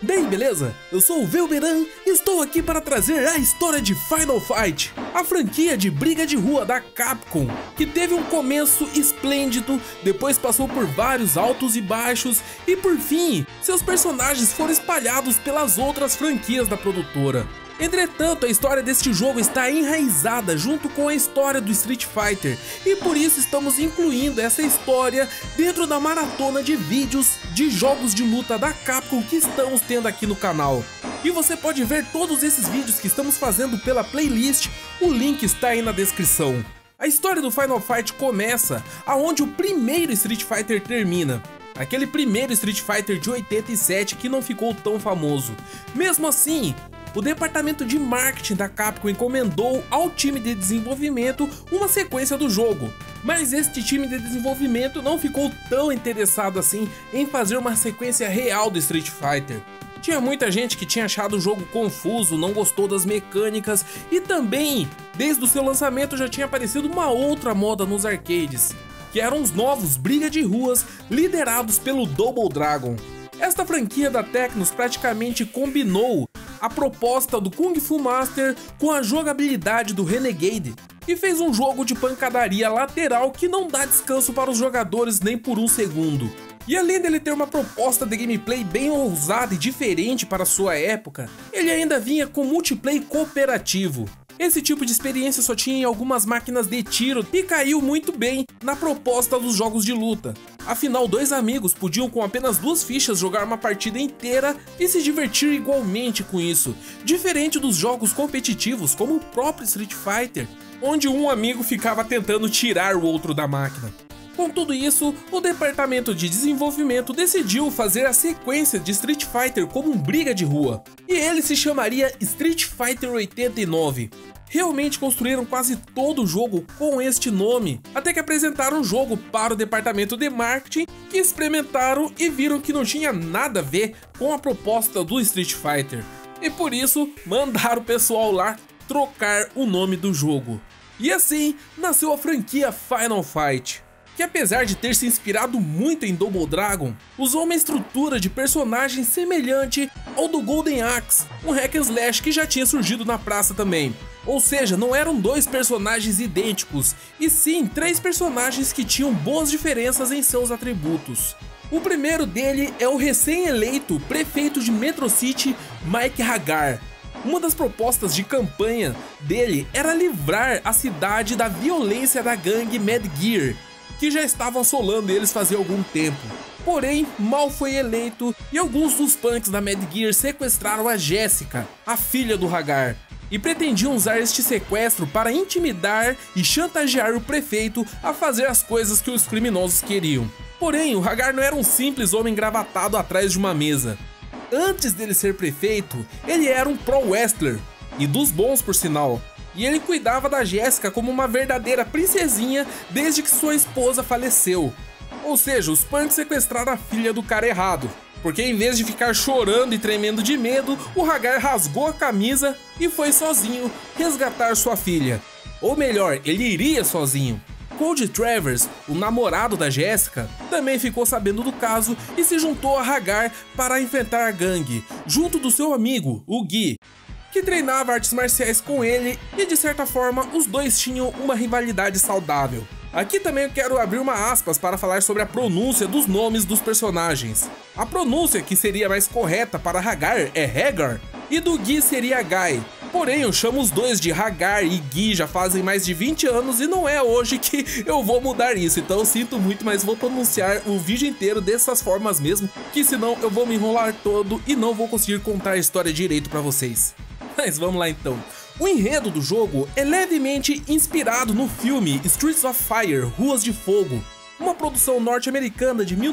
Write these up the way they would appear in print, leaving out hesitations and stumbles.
Bem, beleza? Eu sou o Velberan e estou aqui para trazer a história de Final Fight, a franquia de briga de rua da Capcom, que teve um começo esplêndido, depois passou por vários altos e baixos e por fim, seus personagens foram espalhados pelas outras franquias da produtora. Entretanto, a história deste jogo está enraizada junto com a história do Street Fighter e por isso estamos incluindo essa história dentro da maratona de vídeos de jogos de luta da Capcom que estamos tendo aqui no canal. E você pode ver todos esses vídeos que estamos fazendo pela playlist, o link está aí na descrição. A história do Final Fight começa aonde o primeiro Street Fighter termina. Aquele primeiro Street Fighter de 87 que não ficou tão famoso. Mesmo assim, o departamento de marketing da Capcom encomendou ao time de desenvolvimento uma sequência do jogo, mas este time de desenvolvimento não ficou tão interessado assim em fazer uma sequência real do Street Fighter. Tinha muita gente que tinha achado o jogo confuso, não gostou das mecânicas e também, desde o seu lançamento já tinha aparecido uma outra moda nos arcades, que eram os novos briga de ruas liderados pelo Double Dragon. Esta franquia da Technos praticamente combinou a proposta do Kung Fu Master com a jogabilidade do Renegade e fez um jogo de pancadaria lateral que não dá descanso para os jogadores nem por um segundo. E além dele ter uma proposta de gameplay bem ousada e diferente para sua época, ele ainda vinha com multiplayer cooperativo. Esse tipo de experiência só tinha em algumas máquinas de tiro e caiu muito bem na proposta dos jogos de luta. Afinal, dois amigos podiam com apenas 2 fichas jogar uma partida inteira e se divertir igualmente com isso, diferente dos jogos competitivos como o próprio Street Fighter, onde um amigo ficava tentando tirar o outro da máquina. Com tudo isso, o departamento de desenvolvimento decidiu fazer a sequência de Street Fighter como um briga de rua, e ele se chamaria Street Fighter 89. Realmente construíram quase todo o jogo com este nome, até que apresentaram o jogo para o departamento de marketing, que experimentaram e viram que não tinha nada a ver com a proposta do Street Fighter, e por isso mandaram o pessoal lá trocar o nome do jogo. E assim nasceu a franquia Final Fight, que apesar de ter se inspirado muito em Double Dragon, usou uma estrutura de personagem semelhante ao do Golden Axe, um hack and slash que já tinha surgido na praça também. Ou seja, não eram 2 personagens idênticos, e sim 3 personagens que tinham boas diferenças em seus atributos. O primeiro dele é o recém-eleito prefeito de Metro City, Mike Haggar. Uma das propostas de campanha dele era livrar a cidade da violência da gangue Mad Gear, que já estavam assolando eles fazia algum tempo. Porém, mal foi eleito e alguns dos punks da Mad Gear sequestraram a Jessica, a filha do Haggar, e pretendiam usar este sequestro para intimidar e chantagear o prefeito a fazer as coisas que os criminosos queriam. Porém, o Haggar não era um simples homem engravatado atrás de uma mesa. Antes dele ser prefeito, ele era um pro wrestler, e dos bons por sinal. E ele cuidava da Jessica como uma verdadeira princesinha desde que sua esposa faleceu. Ou seja, os punks sequestraram a filha do cara errado, porque em vez de ficar chorando e tremendo de medo, o Haggar rasgou a camisa e foi sozinho resgatar sua filha. Ou melhor, ele iria sozinho. Cody Travers, o namorado da Jessica, também ficou sabendo do caso e se juntou a Haggar para enfrentar a gangue, junto do seu amigo, o Gui, que treinava artes marciais com ele e de certa forma os dois tinham uma rivalidade saudável. Aqui também eu quero abrir uma aspas para falar sobre a pronúncia dos nomes dos personagens. A pronúncia que seria mais correta para Haggar é Haggar e do Gui seria Guy. Porém, eu chamo os dois de Haggar e Gui já fazem mais de 20 anos e não é hoje que eu vou mudar isso. Então eu sinto muito, mas vou pronunciar o vídeo inteiro dessas formas mesmo, que senão eu vou me enrolar todo e não vou conseguir contar a história direito para vocês. Mas vamos lá então. O enredo do jogo é levemente inspirado no filme Streets of Fire, Ruas de Fogo, uma produção norte-americana de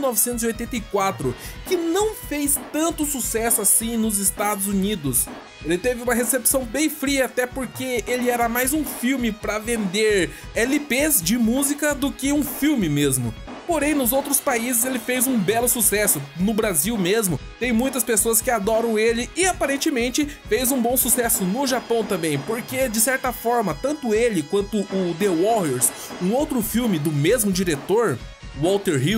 1984, que não fez tanto sucesso assim nos Estados Unidos. Ele teve uma recepção bem fria, até porque ele era mais um filme para vender LPs de música do que um filme mesmo. Porém, nos outros países ele fez um belo sucesso. No Brasil mesmo, tem muitas pessoas que adoram ele e aparentemente fez um bom sucesso no Japão também, porque de certa forma, tanto ele quanto o The Warriors, um outro filme do mesmo diretor, Walter Hill,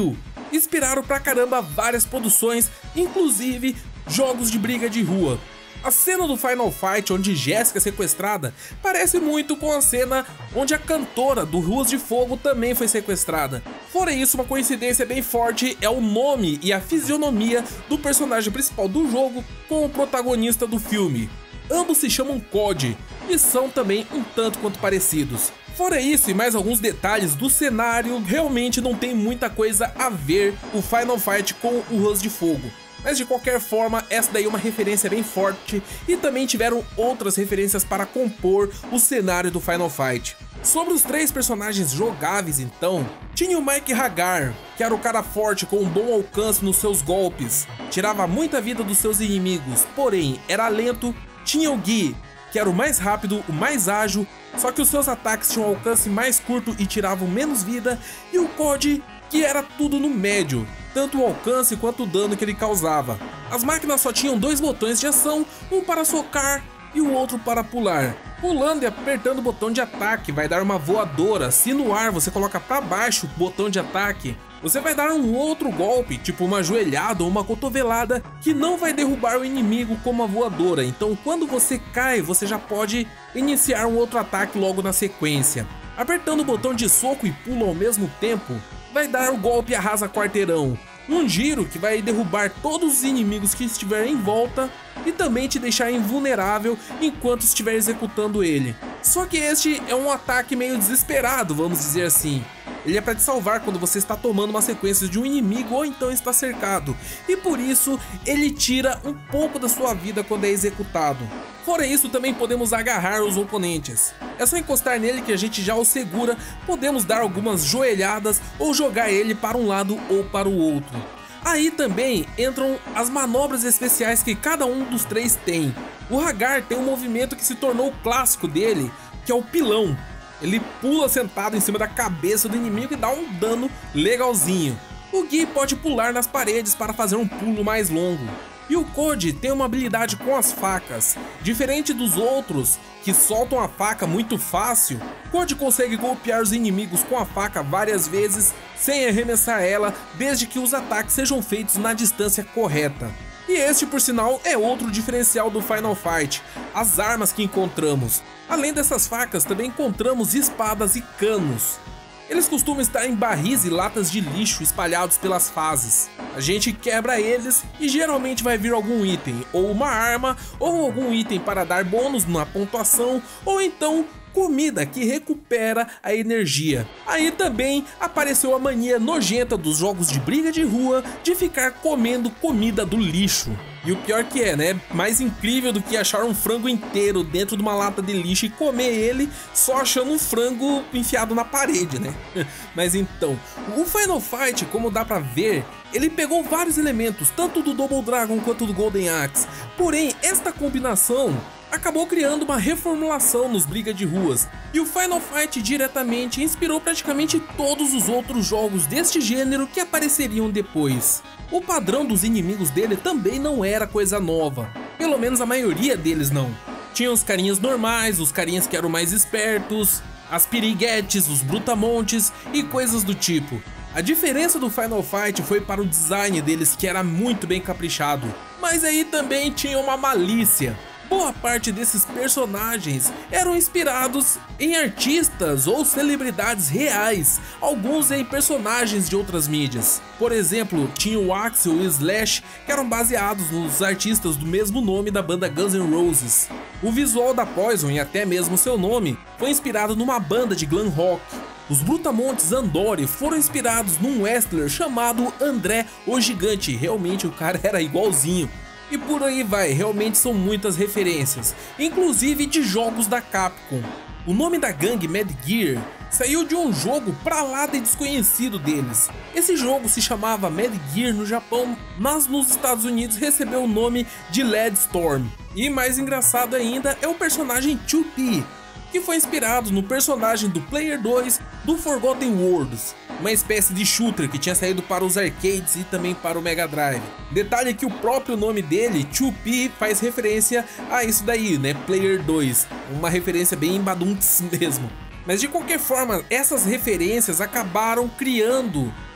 inspiraram pra caramba várias produções, inclusive jogos de briga de rua. A cena do Final Fight onde Jessica é sequestrada parece muito com a cena onde a cantora do Ruas de Fogo também foi sequestrada. Fora isso, uma coincidência bem forte é o nome e a fisionomia do personagem principal do jogo com o protagonista do filme. Ambos se chamam Code e são também um tanto quanto parecidos. Fora isso e mais alguns detalhes do cenário, realmente não tem muita coisa a ver o Final Fight com o Ruas de Fogo. Mas de qualquer forma, essa daí é uma referência bem forte e também tiveram outras referências para compor o cenário do Final Fight. Sobre os 3 personagens jogáveis então, tinha o Mike Haggar, que era o cara forte com um bom alcance nos seus golpes, tirava muita vida dos seus inimigos, porém era lento. Tinha o Gui, que era o mais rápido, o mais ágil, só que os seus ataques tinham um alcance mais curto e tiravam menos vida, e o Code, que era tudo no médio, tanto o alcance quanto o dano que ele causava. As máquinas só tinham 2 botões de ação, um para socar e o outro para pular. Pulando e apertando o botão de ataque vai dar uma voadora, se no ar você coloca para baixo o botão de ataque, você vai dar um outro golpe, tipo uma joelhada ou uma cotovelada, que não vai derrubar o inimigo como a voadora, então quando você cai, você já pode iniciar um outro ataque logo na sequência. Apertando o botão de soco e pulo ao mesmo tempo, vai dar o golpe arrasa quarteirão, um giro que vai derrubar todos os inimigos que estiverem em volta e também te deixar invulnerável enquanto estiver executando ele. Só que este é um ataque meio desesperado, vamos dizer assim. Ele é para te salvar quando você está tomando uma sequência de um inimigo ou então está cercado, e por isso ele tira um pouco da sua vida quando é executado. Fora isso, também podemos agarrar os oponentes. É só encostar nele que a gente já o segura, podemos dar algumas joelhadas ou jogar ele para um lado ou para o outro. Aí também entram as manobras especiais que cada um dos 3 tem. O Haggar tem um movimento que se tornou clássico dele, que é o pilão. Ele pula sentado em cima da cabeça do inimigo e dá um dano legalzinho. O Gui pode pular nas paredes para fazer um pulo mais longo. E o Code tem uma habilidade com as facas. Diferente dos outros, que soltam a faca muito fácil, Code consegue golpear os inimigos com a faca várias vezes sem arremessar ela, desde que os ataques sejam feitos na distância correta. E este, por sinal, é outro diferencial do Final Fight, as armas que encontramos. Além dessas facas, também encontramos espadas e canos. Eles costumam estar em barris e latas de lixo espalhados pelas fases. A gente quebra eles e geralmente vai vir algum item, ou uma arma, ou algum item para dar bônus na pontuação, ou então comida que recupera a energia. Aí também apareceu a mania nojenta dos jogos de briga de rua de ficar comendo comida do lixo. E o pior que é, né? Mais incrível do que achar um frango inteiro dentro de uma lata de lixo e comer ele só achando um frango enfiado na parede, né? Mas então, o Final Fight, como dá pra ver, ele pegou vários elementos, tanto do Double Dragon quanto do Golden Axe. Porém, esta combinação acabou criando uma reformulação nos briga de ruas, e o Final Fight diretamente inspirou praticamente todos os outros jogos deste gênero que apareceriam depois. O padrão dos inimigos dele também não era coisa nova, pelo menos a maioria deles não. Tinha os carinhas normais, os carinhas que eram mais espertos, as piriguetes, os brutamontes e coisas do tipo. A diferença do Final Fight foi para o design deles, que era muito bem caprichado, mas aí também tinha uma malícia. Boa parte desses personagens eram inspirados em artistas ou celebridades reais, alguns em personagens de outras mídias. Por exemplo, tinha o Axl e o Slash, que eram baseados nos artistas do mesmo nome da banda Guns N' Roses. O visual da Poison e até mesmo seu nome foi inspirado numa banda de glam rock. Os brutamontes Andori foram inspirados num wrestler chamado André o Gigante, realmente o cara era igualzinho. E por aí vai, realmente são muitas referências, inclusive de jogos da Capcom. O nome da gangue Mad Gear saiu de um jogo pra lá de desconhecido deles. Esse jogo se chamava Mad Gear no Japão, mas nos Estados Unidos recebeu o nome de Led Storm. E mais engraçado ainda é o personagem 2P, que foi inspirado no personagem do Player 2 do Forgotten Worlds, uma espécie de shooter que tinha saído para os arcades e também para o Mega Drive. Detalhe que o próprio nome dele, 2P, faz referência a isso daí, né, Player 2, uma referência bem badunts mesmo. Mas de qualquer forma, essas referências acabaram criando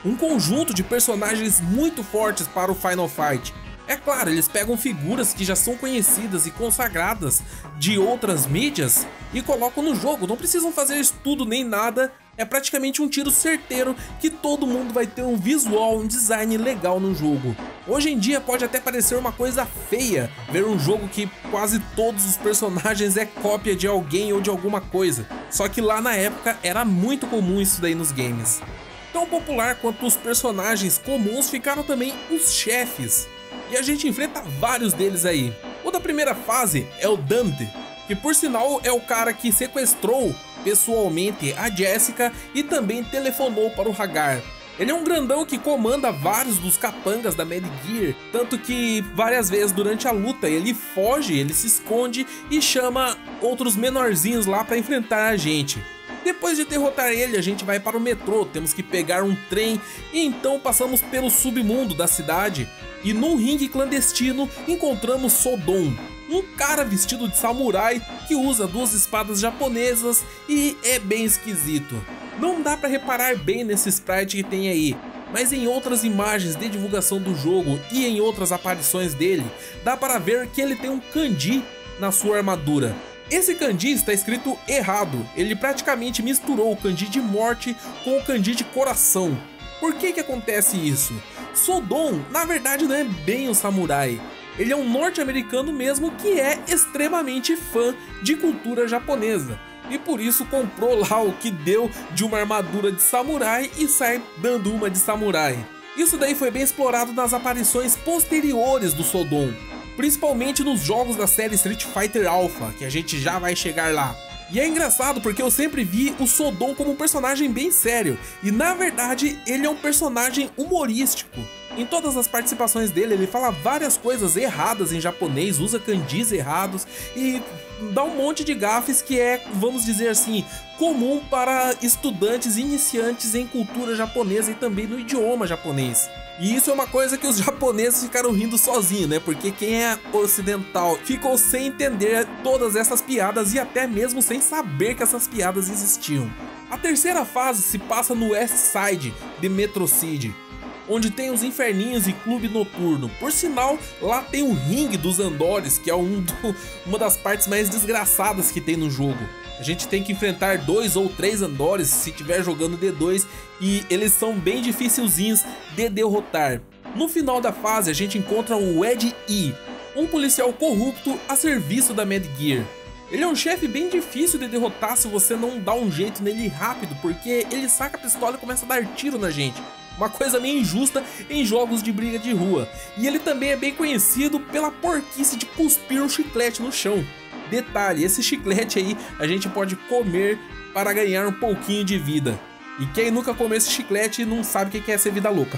um conjunto de personagens muito fortes para o Final Fight. É claro, eles pegam figuras que já são conhecidas e consagradas de outras mídias e colocam no jogo, não precisam fazer estudo nem nada, é praticamente um tiro certeiro que todo mundo vai ter um visual, um design legal no jogo. Hoje em dia pode até parecer uma coisa feia ver um jogo que quase todos os personagens é cópia de alguém ou de alguma coisa, só que lá na época era muito comum isso daí nos games. Tão popular quanto os personagens comuns ficaram também os chefes. E a gente enfrenta vários deles aí. O da primeira fase é o Damned, que por sinal é o cara que sequestrou pessoalmente a Jessica e também telefonou para o Hagar. Ele é um grandão que comanda vários dos capangas da Mad Gear, tanto que várias vezes durante a luta ele foge, ele se esconde e chama outros menorzinhos lá para enfrentar a gente. Depois de derrotar ele, a gente vai para o metrô, temos que pegar um trem e então passamos pelo submundo da cidade e num ringue clandestino encontramos Sodom, um cara vestido de samurai que usa duas espadas japonesas e é bem esquisito. Não dá para reparar bem nesse sprite que tem aí, mas em outras imagens de divulgação do jogo e em outras aparições dele, dá para ver que ele tem um kanji na sua armadura. Esse kanji está escrito errado, ele praticamente misturou o kanji de morte com o kanji de coração. Por que acontece isso? Sodom, na verdade, não é bem um samurai. Ele é um norte-americano mesmo que é extremamente fã de cultura japonesa. E por isso comprou lá o que deu de uma armadura de samurai e sai dando uma de samurai. Isso daí foi bem explorado nas aparições posteriores do Sodom, principalmente nos jogos da série Street Fighter Alpha, que a gente já vai chegar lá. E é engraçado porque eu sempre vi o Sodom como um personagem bem sério, e na verdade ele é um personagem humorístico. Em todas as participações dele ele fala várias coisas erradas em japonês, usa kanjis errados e dá um monte de gafes que é, vamos dizer assim, comum para estudantes iniciantes em cultura japonesa e também no idioma japonês. E isso é uma coisa que os japoneses ficaram rindo sozinhos, né? Porque quem é ocidental ficou sem entender todas essas piadas e até mesmo sem saber que essas piadas existiam. A terceira fase se passa no West Side de Metro City, onde tem os inferninhos e clube noturno. Por sinal, lá tem o ringue dos andores, que é uma das partes mais desgraçadas que tem no jogo. A gente tem que enfrentar 2 ou 3 andores se estiver jogando D2 e eles são bem dificilzinhos de derrotar. No final da fase a gente encontra o Ed E, um policial corrupto a serviço da Mad Gear. Ele é um chefe bem difícil de derrotar se você não dá um jeito nele rápido, porque ele saca a pistola e começa a dar tiro na gente. Uma coisa meio injusta em jogos de briga de rua. E ele também é bem conhecido pela porquice de cuspir um chiclete no chão. Detalhe, esse chiclete aí a gente pode comer para ganhar um pouquinho de vida. E quem nunca comeu esse chiclete não sabe o que é ser vida louca.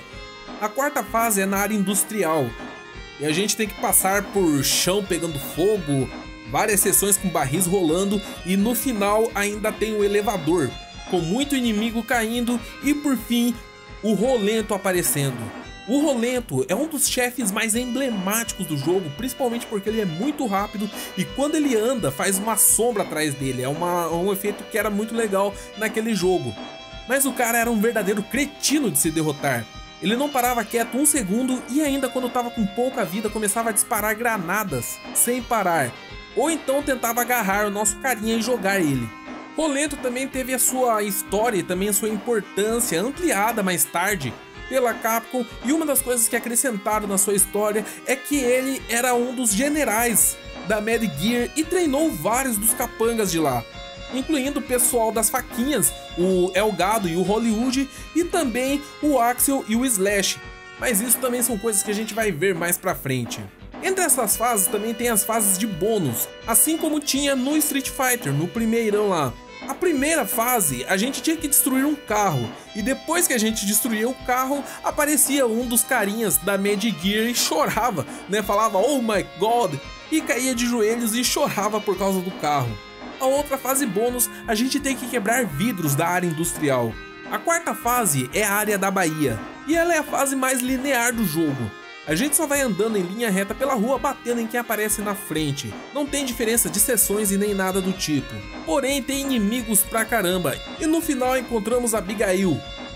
A quarta fase é na área industrial. E a gente tem que passar por chão pegando fogo, várias sessões com barris rolando e no final ainda tem o elevador, com muito inimigo caindo e por fim o Rolento aparecendo. O Rolento é um dos chefes mais emblemáticos do jogo, principalmente porque ele é muito rápido e quando ele anda faz uma sombra atrás dele, é um efeito que era muito legal naquele jogo. Mas o cara era um verdadeiro cretino de se derrotar. Ele não parava quieto um segundo e ainda quando estava com pouca vida começava a disparar granadas sem parar. Ou então tentava agarrar o nosso carinha e jogar ele. Rolento também teve a sua história e também a sua importância ampliada mais tarde pela Capcom, e uma das coisas que acrescentaram na sua história é que ele era um dos generais da Mad Gear e treinou vários dos capangas de lá, incluindo o pessoal das faquinhas, o Elgado e o Hollywood, e também o Axel e o Slash, mas isso também são coisas que a gente vai ver mais pra frente. Entre essas fases também tem as fases de bônus, assim como tinha no Street Fighter, no primeirão lá. A primeira fase, a gente tinha que destruir um carro, e depois que a gente destruía o carro, aparecia um dos carinhas da Mad Gear e chorava, né? Falava, oh my god, e caía de joelhos e chorava por causa do carro. A outra fase bônus, a gente tem que quebrar vidros da área industrial. A quarta fase é a área da Bahia, e ela é a fase mais linear do jogo. A gente só vai andando em linha reta pela rua, batendo em quem aparece na frente. Não tem diferença de seções e nem nada do tipo. Porém, tem inimigos pra caramba. E no final encontramos a Abigail,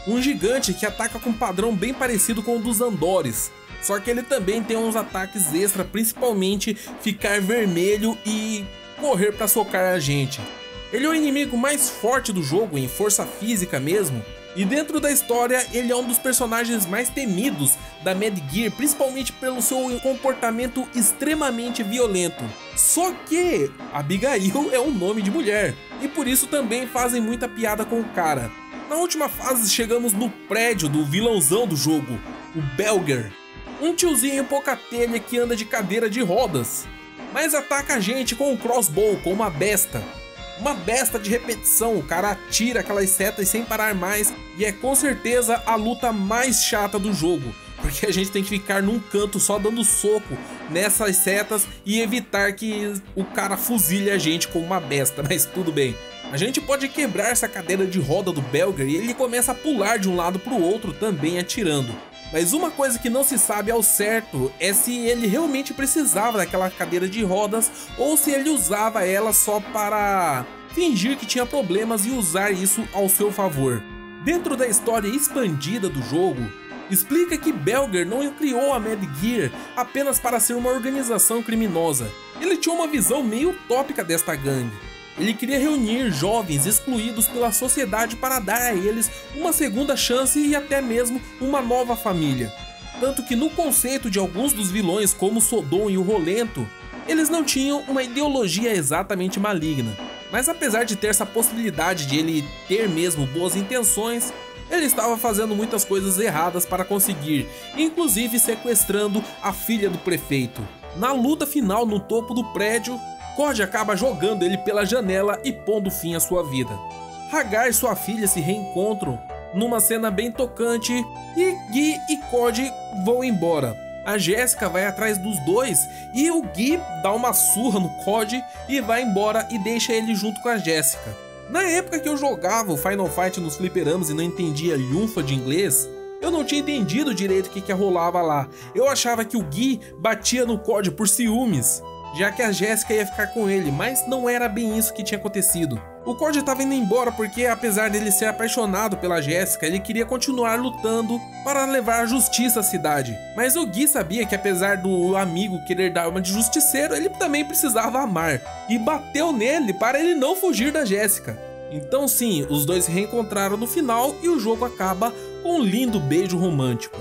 um gigante que ataca com um padrão bem parecido com o dos Andores. Só que ele também tem uns ataques extra, principalmente ficar vermelho e correr para socar a gente. Ele é o inimigo mais forte do jogo em força física mesmo. E dentro da história, ele é um dos personagens mais temidos da Mad Gear, principalmente pelo seu comportamento extremamente violento. Só que Abigail é um nome de mulher, e por isso também fazem muita piada com o cara. Na última fase, chegamos no prédio do vilãozão do jogo, o Belger. Um tiozinho pouca telha que anda de cadeira de rodas, mas ataca a gente com um crossbow, com uma besta. Uma besta de repetição, o cara atira aquelas setas sem parar mais, e é com certeza a luta mais chata do jogo, porque a gente tem que ficar num canto só dando soco nessas setas e evitar que o cara fuzile a gente com uma besta, mas tudo bem. A gente pode quebrar essa cadeira de roda do Belger e ele começa a pular de um lado para o outro também atirando. Mas uma coisa que não se sabe ao certo é se ele realmente precisava daquela cadeira de rodas ou se ele usava ela só para fingir que tinha problemas e usar isso ao seu favor. Dentro da história expandida do jogo, explica que Belger não criou a Mad Gear apenas para ser uma organização criminosa. Ele tinha uma visão meio utópica desta gangue. Ele queria reunir jovens excluídos pela sociedade para dar a eles uma segunda chance e até mesmo uma nova família. Tanto que no conceito de alguns dos vilões, como Sodom e o Rolento, eles não tinham uma ideologia exatamente maligna. Mas apesar de ter essa possibilidade de ele ter mesmo boas intenções, ele estava fazendo muitas coisas erradas para conseguir, inclusive sequestrando a filha do prefeito. Na luta final no topo do prédio, Code acaba jogando ele pela janela e pondo fim à sua vida. Hagar e sua filha se reencontram numa cena bem tocante e Guy e Code vão embora. A Jessica vai atrás dos dois e o Guy dá uma surra no Code e vai embora e deixa ele junto com a Jessica. Na época que eu jogava o Final Fight nos fliperamas e não entendia lunfa de inglês, eu não tinha entendido direito o que rolava lá. Eu achava que o Guy batia no Code por ciúmes, já que a Jessica ia ficar com ele, mas não era bem isso que tinha acontecido. O Code estava indo embora porque, apesar dele ser apaixonado pela Jessica, ele queria continuar lutando para levar a justiça à cidade. Mas o Guy sabia que, apesar do amigo querer dar uma de justiceiro, ele também precisava amar, e bateu nele para ele não fugir da Jessica. Então sim, os dois se reencontraram no final e o jogo acaba com um lindo beijo romântico.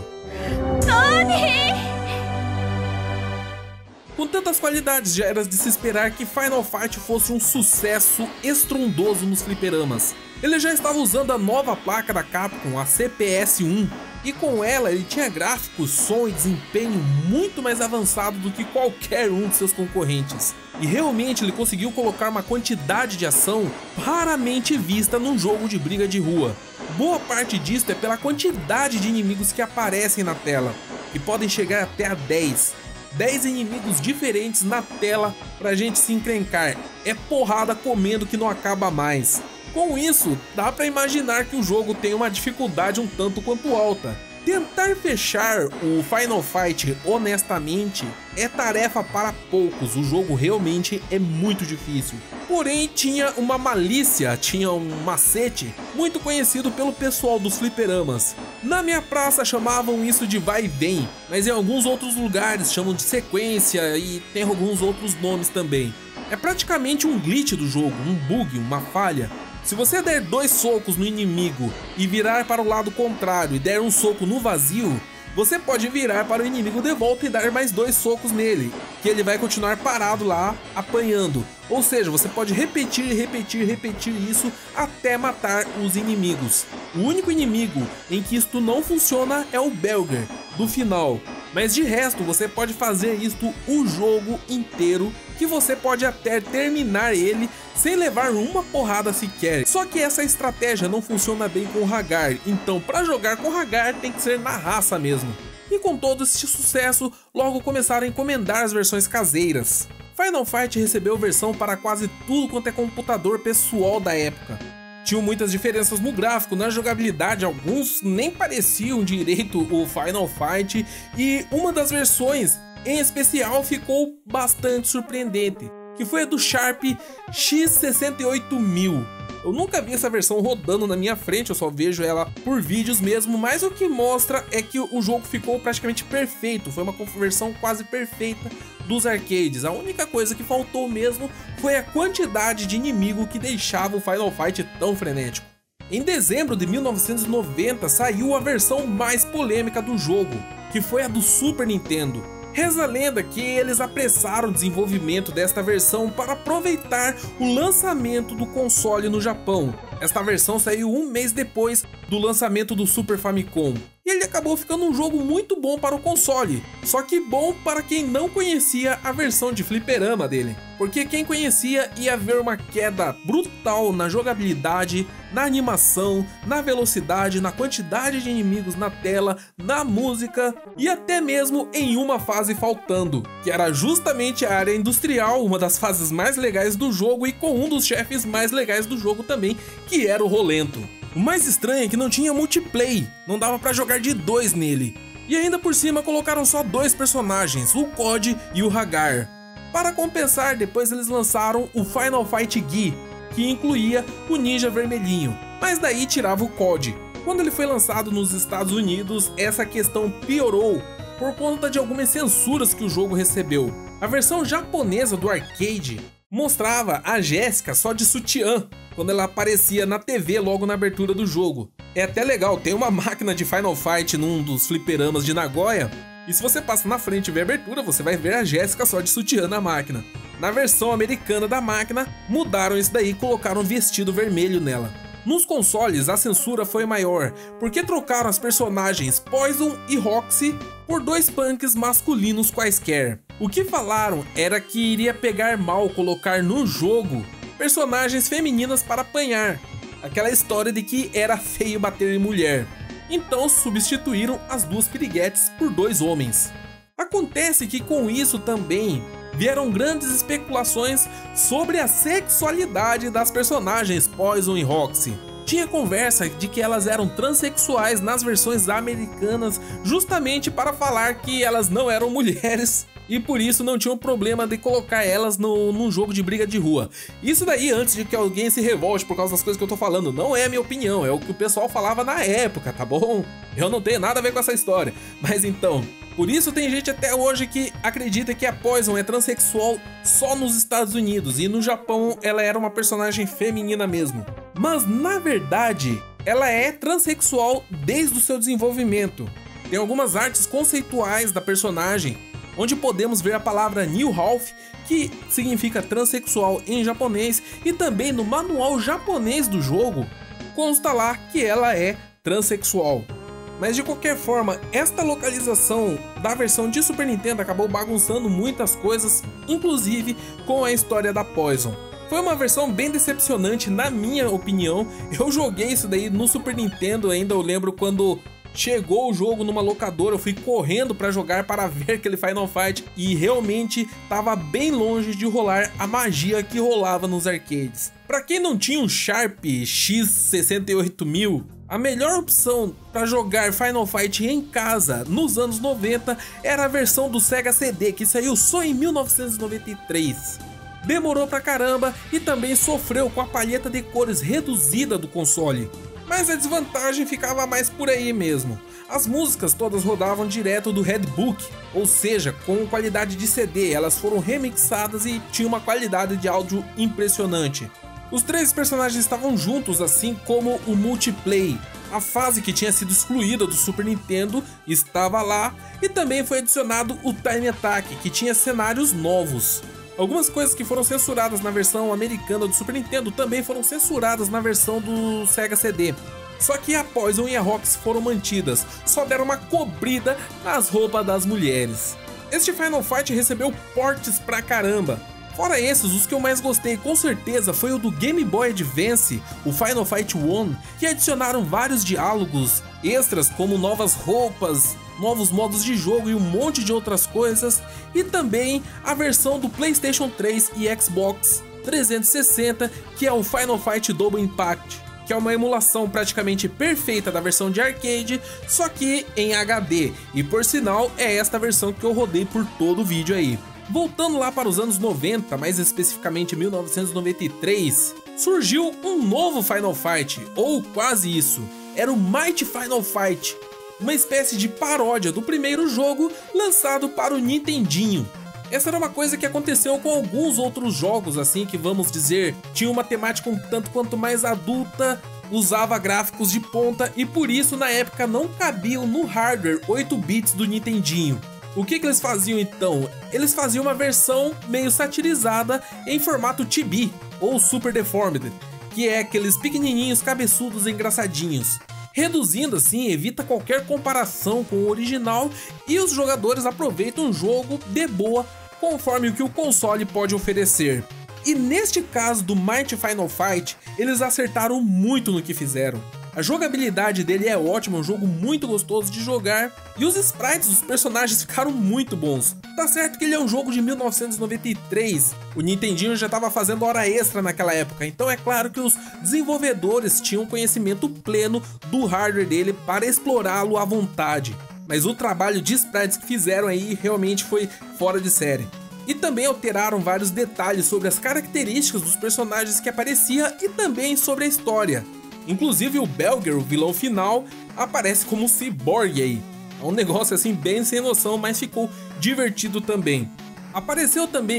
Tony! Com tantas qualidades, já era de se esperar que Final Fight fosse um sucesso estrondoso nos fliperamas. Ele já estava usando a nova placa da Capcom, a CPS-1, e com ela ele tinha gráficos, som e desempenho muito mais avançado do que qualquer um de seus concorrentes. E realmente ele conseguiu colocar uma quantidade de ação raramente vista num jogo de briga de rua. Boa parte disso é pela quantidade de inimigos que aparecem na tela, que podem chegar até a 10 inimigos diferentes na tela pra gente se encrencar. É porrada comendo que não acaba mais. Com isso, dá pra imaginar que o jogo tem uma dificuldade um tanto quanto alta. Tentar fechar o Final Fight honestamente é tarefa para poucos, o jogo realmente é muito difícil. Porém, tinha uma malícia, tinha um macete muito conhecido pelo pessoal dos fliperamas. Na minha praça chamavam isso de vai e vem, mas em alguns outros lugares chamam de sequência e tem alguns outros nomes também. É praticamente um glitch do jogo, um bug, uma falha. Se você der 2 socos no inimigo e virar para o lado contrário e der um soco no vazio, você pode virar para o inimigo de volta e dar mais 2 socos nele, que ele vai continuar parado lá, apanhando. Ou seja, você pode repetir isso até matar os inimigos. O único inimigo em que isto não funciona é o Belger, do final. Mas de resto, você pode fazer isto o jogo inteiro, que você pode até terminar ele sem levar uma porrada sequer. Só que essa estratégia não funciona bem com o Hagar, então para jogar com o Hagar tem que ser na raça mesmo. E com todo este sucesso, logo começaram a encomendar as versões caseiras. Final Fight recebeu versão para quase tudo quanto é computador pessoal da época. Tinham muitas diferenças no gráfico, na jogabilidade, alguns nem pareciam direito o Final Fight, e uma das versões em especial ficou bastante surpreendente, que foi a do Sharp X68000. Eu nunca vi essa versão rodando na minha frente, eu só vejo ela por vídeos mesmo, mas o que mostra é que o jogo ficou praticamente perfeito, foi uma versão quase perfeita dos arcades. A única coisa que faltou mesmo foi a quantidade de inimigo que deixava o Final Fight tão frenético. Em dezembro de 1990 saiu a versão mais polêmica do jogo, que foi a do Super Nintendo. Reza a lenda que eles apressaram o desenvolvimento desta versão para aproveitar o lançamento do console no Japão. Esta versão saiu um mês depois do lançamento do Super Famicom. E ele acabou ficando um jogo muito bom para o console, só que bom para quem não conhecia a versão de fliperama dele. Porque quem conhecia ia ver uma queda brutal na jogabilidade, na animação, na velocidade, na quantidade de inimigos na tela, na música e até mesmo em uma fase faltando, que era justamente a área industrial, uma das fases mais legais do jogo e com um dos chefes mais legais do jogo também, que era o Rolento. O mais estranho é que não tinha multiplayer, não dava pra jogar de dois nele. E ainda por cima colocaram só dois personagens, o COD e o Hagar. Para compensar, depois eles lançaram o Final Fight Gi, que incluía o Ninja Vermelhinho, mas daí tirava o COD. Quando ele foi lançado nos Estados Unidos, essa questão piorou por conta de algumas censuras que o jogo recebeu. A versão japonesa do arcade mostrava a Jéssica só de sutiã, quando ela aparecia na TV logo na abertura do jogo. É até legal, tem uma máquina de Final Fight num dos fliperamas de Nagoya, e se você passa na frente e vê a abertura, você vai ver a Jéssica só de sutiã na máquina. Na versão americana da máquina, mudaram isso daí e colocaram um vestido vermelho nela. Nos consoles, a censura foi maior, porque trocaram as personagens Poison e Roxy por dois punks masculinos quaisquer. O que falaram era que iria pegar mal colocar no jogo personagens femininas para apanhar. Aquela história de que era feio bater em mulher. Então substituíram as duas piriguetes por dois homens. Acontece que com isso também vieram grandes especulações sobre a sexualidade das personagens Poison e Roxy. Tinha conversa de que elas eram transexuais nas versões americanas, justamente para falar que elas não eram mulheres e por isso não tinham problema de colocar elas num jogo de briga de rua. Isso daí antes de que alguém se revolte por causa das coisas que eu tô falando, não é a minha opinião, é o que o pessoal falava na época, tá bom? Eu não tenho nada a ver com essa história, mas então, por isso tem gente até hoje que acredita que a Poison é transexual só nos Estados Unidos e no Japão ela era uma personagem feminina mesmo. Mas na verdade, ela é transexual desde o seu desenvolvimento. Tem algumas artes conceituais da personagem, onde podemos ver a palavra Nihilf, que significa transexual em japonês, e também no manual japonês do jogo consta lá que ela é transexual. Mas de qualquer forma, esta localização da versão de Super Nintendo acabou bagunçando muitas coisas, inclusive com a história da Poison. Foi uma versão bem decepcionante na minha opinião. Eu joguei isso daí no Super Nintendo ainda, eu lembro quando chegou o jogo numa locadora, eu fui correndo para jogar para ver aquele Final Fight e realmente estava bem longe de rolar a magia que rolava nos arcades. Para quem não tinha um Sharp X68000, a melhor opção para jogar Final Fight em casa nos anos 90 era a versão do Sega CD, que saiu só em 1993. Demorou pra caramba e também sofreu com a palheta de cores reduzida do console. Mas a desvantagem ficava mais por aí mesmo. As músicas todas rodavam direto do Redbook, ou seja, com qualidade de CD, elas foram remixadas e tinham uma qualidade de áudio impressionante. Os três personagens estavam juntos, assim como o multiplayer. A fase que tinha sido excluída do Super Nintendo estava lá e também foi adicionado o Time Attack, que tinha cenários novos. Algumas coisas que foram censuradas na versão americana do Super Nintendo também foram censuradas na versão do Sega CD. Só que a Poison e a Roxy foram mantidas, só deram uma cobrida nas roupas das mulheres. Este Final Fight recebeu portes pra caramba. Fora esses, os que eu mais gostei com certeza foi o do Game Boy Advance, o Final Fight 1, que adicionaram vários diálogos extras como novas roupas, novos modos de jogo e um monte de outras coisas, e também a versão do PlayStation 3 e Xbox 360, que é o Final Fight Double Impact, que é uma emulação praticamente perfeita da versão de arcade, só que em HD, e por sinal é esta versão que eu rodei por todo o vídeo aí. Voltando lá para os anos 90, mais especificamente 1993, surgiu um novo Final Fight, ou quase isso. Era o Mighty Final Fight, uma espécie de paródia do primeiro jogo lançado para o Nintendinho. Essa era uma coisa que aconteceu com alguns outros jogos, assim, que vamos dizer, tinha uma temática um tanto quanto mais adulta, usava gráficos de ponta e por isso na época não cabiam no hardware 8 bits do Nintendinho. O que eles faziam então? Eles faziam uma versão meio satirizada em formato Chibi ou Super Deformed, que é aqueles pequenininhos cabeçudos engraçadinhos. Reduzindo assim, evita qualquer comparação com o original e os jogadores aproveitam o jogo de boa conforme o que o console pode oferecer. E neste caso do Mighty Final Fight, eles acertaram muito no que fizeram. A jogabilidade dele é ótima, é um jogo muito gostoso de jogar e os sprites dos personagens ficaram muito bons. Tá certo que ele é um jogo de 1993, o Nintendinho já estava fazendo hora extra naquela época, então é claro que os desenvolvedores tinham conhecimento pleno do hardware dele para explorá-lo à vontade. Mas o trabalho de sprites que fizeram aí realmente foi fora de série. E também alteraram vários detalhes sobre as características dos personagens que aparecia e também sobre a história. Inclusive o Belger, o vilão final, aparece como um ciborgue aí. É um negócio assim bem sem noção, mas ficou divertido também. Apareceu também em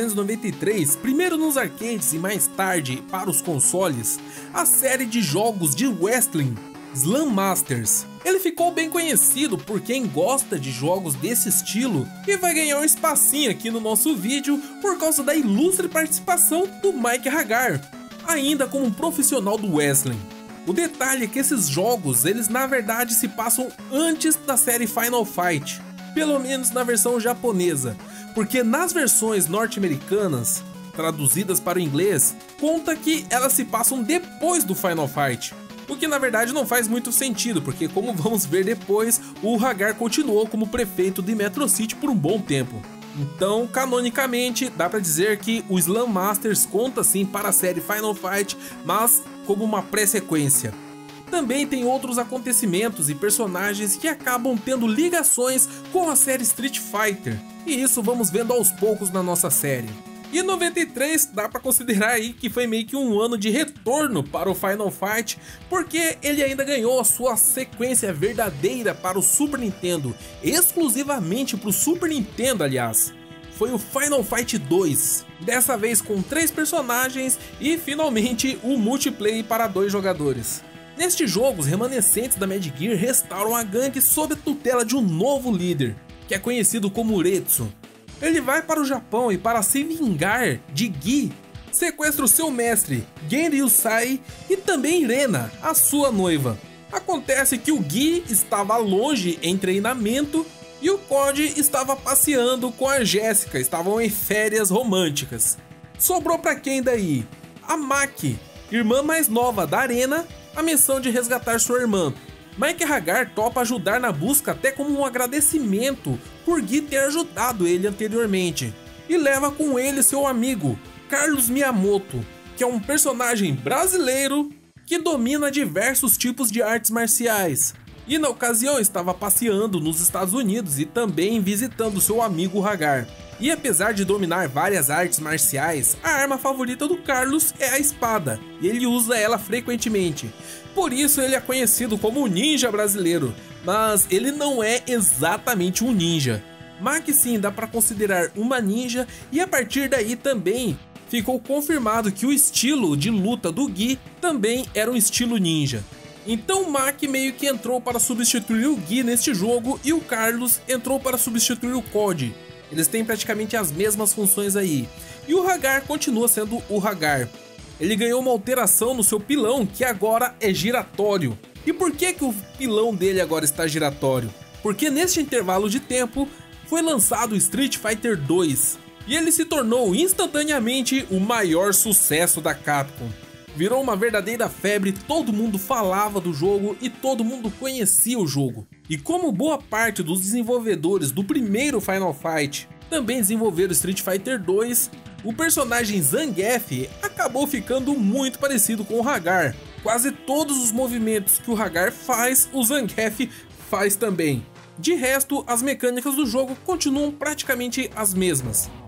1993, primeiro nos arcades e mais tarde para os consoles, a série de jogos de wrestling Slam Masters. Ele ficou bem conhecido por quem gosta de jogos desse estilo e vai ganhar um espacinho aqui no nosso vídeo por causa da ilustre participação do Mike Haggar, ainda como um profissional do wrestling. O detalhe é que esses jogos, eles na verdade se passam antes da série Final Fight, pelo menos na versão japonesa, porque nas versões norte-americanas, traduzidas para o inglês, conta que elas se passam depois do Final Fight. O que na verdade não faz muito sentido, porque como vamos ver depois, o Haggar continuou como prefeito de Metro City por um bom tempo. Então, canonicamente, dá pra dizer que o Slam Masters conta sim para a série Final Fight, mas como uma pré-sequência. Também tem outros acontecimentos e personagens que acabam tendo ligações com a série Street Fighter, e isso vamos vendo aos poucos na nossa série. E 93 dá pra considerar aí que foi meio que um ano de retorno para o Final Fight, porque ele ainda ganhou a sua sequência verdadeira para o Super Nintendo, exclusivamente para o Super Nintendo, aliás. Foi o Final Fight 2, dessa vez com 3 personagens e finalmente o multiplayer para 2 jogadores. Neste jogo, os remanescentes da Mad Gear restauram a gangue sob a tutela de um novo líder, que é conhecido como Uretsu. Ele vai para o Japão e para se vingar de Gi, sequestra o seu mestre, Genryusai, e também Rena, a sua noiva. Acontece que o Gi estava longe em treinamento e o Code estava passeando com a Jéssica, estavam em férias românticas. Sobrou para quem daí? A Maki, irmã mais nova da Rena, a missão de resgatar sua irmã. Mike Haggar topa ajudar na busca até como um agradecimento por Gi ter ajudado ele anteriormente, e leva com ele seu amigo, Carlos Miyamoto, que é um personagem brasileiro que domina diversos tipos de artes marciais, e na ocasião estava passeando nos Estados Unidos e também visitando seu amigo Haggar. E apesar de dominar várias artes marciais, a arma favorita do Carlos é a espada, e ele usa ela frequentemente. Por isso ele é conhecido como o ninja brasileiro, mas ele não é exatamente um ninja. Maki sim dá para considerar uma ninja, e a partir daí também ficou confirmado que o estilo de luta do Gi também era um estilo ninja. Então o Maki meio que entrou para substituir o Gi neste jogo e o Carlos entrou para substituir o Code. Eles têm praticamente as mesmas funções aí. E o Haggar continua sendo o Haggar. Ele ganhou uma alteração no seu pilão, que agora é giratório. E por que o pilão dele agora está giratório? Porque neste intervalo de tempo foi lançado o Street Fighter 2. E ele se tornou instantaneamente o maior sucesso da Capcom. Virou uma verdadeira febre, todo mundo falava do jogo e todo mundo conhecia o jogo. E como boa parte dos desenvolvedores do primeiro Final Fight também desenvolveram Street Fighter 2, o personagem Zangief acabou ficando muito parecido com o Haggar. Quase todos os movimentos que o Haggar faz, o Zangief faz também. De resto, as mecânicas do jogo continuam praticamente as mesmas.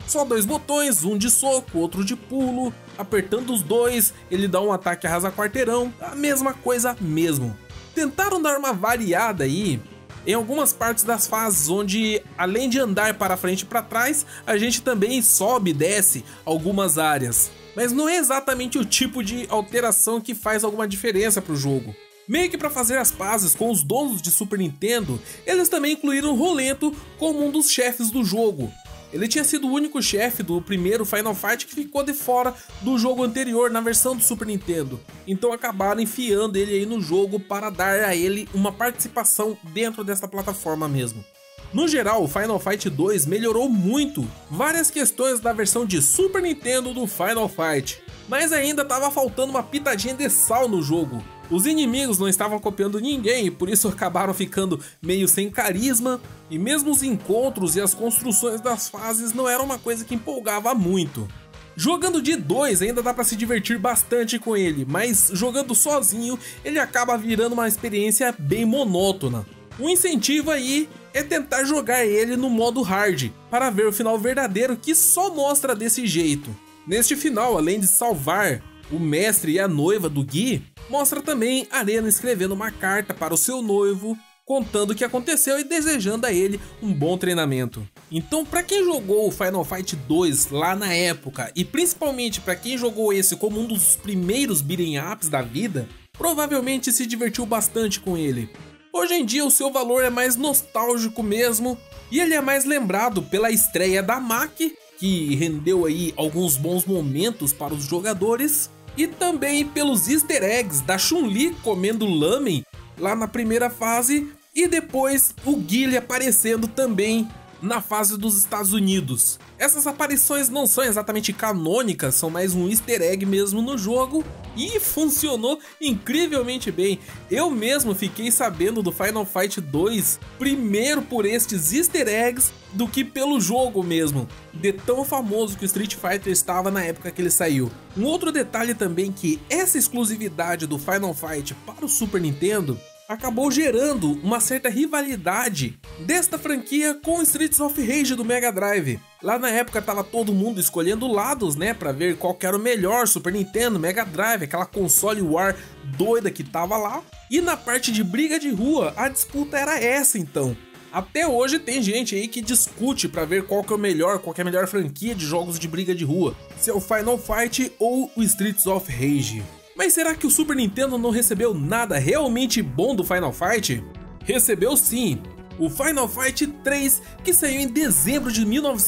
Só 2 botões, um de soco, outro de pulo. Apertando os dois, ele dá um ataque arrasa quarteirão, a mesma coisa mesmo. Tentaram dar uma variada aí em algumas partes das fases, onde além de andar para frente e para trás, a gente também sobe e desce algumas áreas. Mas não é exatamente o tipo de alteração que faz alguma diferença para o jogo. Meio que para fazer as pazes com os donos de Super Nintendo, eles também incluíram o Rolento como um dos chefes do jogo. Ele tinha sido o único chefe do primeiro Final Fight que ficou de fora do jogo anterior na versão do Super Nintendo. Então acabaram enfiando ele aí no jogo para dar a ele uma participação dentro dessa plataforma mesmo. No geral, o Final Fight 2 melhorou muito várias questões da versão de Super Nintendo do Final Fight, mas ainda estava faltando uma pitadinha de sal no jogo. Os inimigos não estavam copiando ninguém e por isso acabaram ficando meio sem carisma, e mesmo os encontros e as construções das fases não eram uma coisa que empolgava muito. Jogando de 2 ainda dá para se divertir bastante com ele, mas jogando sozinho ele acaba virando uma experiência bem monótona. O incentivo aí é tentar jogar ele no modo hard, para ver o final verdadeiro que só mostra desse jeito. Neste final, além de salvar o mestre e a noiva do Guy, mostra também Arena escrevendo uma carta para o seu noivo, contando o que aconteceu e desejando a ele um bom treinamento. Então, para quem jogou o Final Fight 2 lá na época, e principalmente para quem jogou esse como um dos primeiros beat'em ups da vida, provavelmente se divertiu bastante com ele. Hoje em dia o seu valor é mais nostálgico mesmo, e ele é mais lembrado pela estreia da Maki, que rendeu aí alguns bons momentos para os jogadores, e também pelos easter eggs da Chun-Li comendo lamen lá na primeira fase, e depois o Guile aparecendo também na fase dos Estados Unidos. Essas aparições não são exatamente canônicas, são mais um easter egg mesmo no jogo, e funcionou incrivelmente bem. Eu mesmo fiquei sabendo do Final Fight 2 primeiro por estes easter eggs do que pelo jogo mesmo, de tão famoso que o Street Fighter estava na época que ele saiu. Um outro detalhe também, que essa exclusividade do Final Fight para o Super Nintendo acabou gerando uma certa rivalidade desta franquia com Streets of Rage do Mega Drive. Lá na época tava todo mundo escolhendo lados, né, pra ver qual que era o melhor, Super Nintendo, Mega Drive, aquela console war doida que tava lá. E na parte de briga de rua, a disputa era essa então. Até hoje tem gente aí que discute pra ver qual que é o melhor, qual que é a melhor franquia de jogos de briga de rua, se é o Final Fight ou o Streets of Rage. Mas será que o Super Nintendo não recebeu nada realmente bom do Final Fight? Recebeu sim! O Final Fight 3, que saiu em dezembro de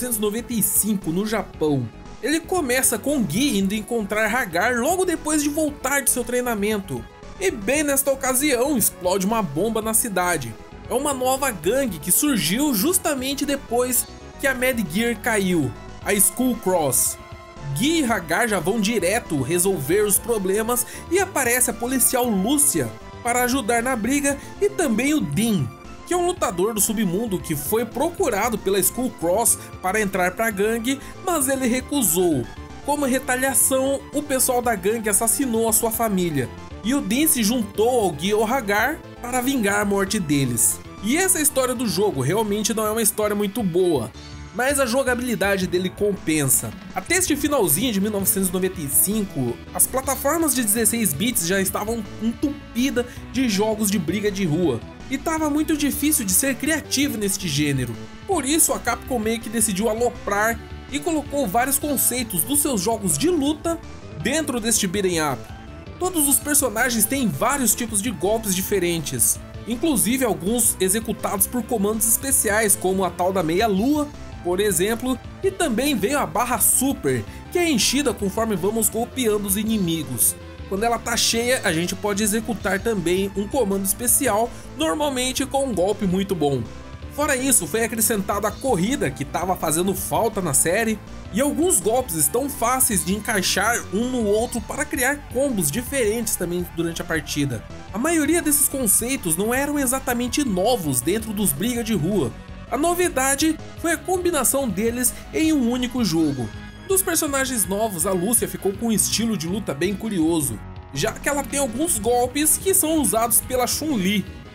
1995 no Japão. Ele começa com Guy indo encontrar Hagar logo depois de voltar de seu treinamento. E bem nesta ocasião explode uma bomba na cidade. É uma nova gangue que surgiu justamente depois que a Mad Gear caiu, a Skull Cross. Guy e Hagar já vão direto resolver os problemas e aparece a policial Lúcia para ajudar na briga, e também o Dean, que é um lutador do submundo que foi procurado pela Skull Cross para entrar para a gangue, mas ele recusou. Como retaliação, o pessoal da gangue assassinou a sua família, e o Dean se juntou ao Guy e ao Hagar para vingar a morte deles. E essa história do jogo realmente não é uma história muito boa, mas a jogabilidade dele compensa. Até este finalzinho de 1995, as plataformas de 16 bits já estavam entupidas de jogos de briga de rua, e estava muito difícil de ser criativo neste gênero. Por isso a Capcom meio que decidiu aloprar e colocou vários conceitos dos seus jogos de luta dentro deste beat'em up. Todos os personagens têm vários tipos de golpes diferentes, inclusive alguns executados por comandos especiais, como a tal da meia-lua, por exemplo, e também veio a barra super, que é enchida conforme vamos golpeando os inimigos. Quando ela tá cheia, a gente pode executar também um comando especial, normalmente com um golpe muito bom. Fora isso, foi acrescentada a corrida, que estava fazendo falta na série, e alguns golpes estão fáceis de encaixar um no outro para criar combos diferentes também durante a partida. A maioria desses conceitos não eram exatamente novos dentro dos briga de rua. A novidade foi a combinação deles em um único jogo. Dos personagens novos, a Lúcia ficou com um estilo de luta bem curioso, já que ela tem alguns golpes que são usados pela Chun-Li.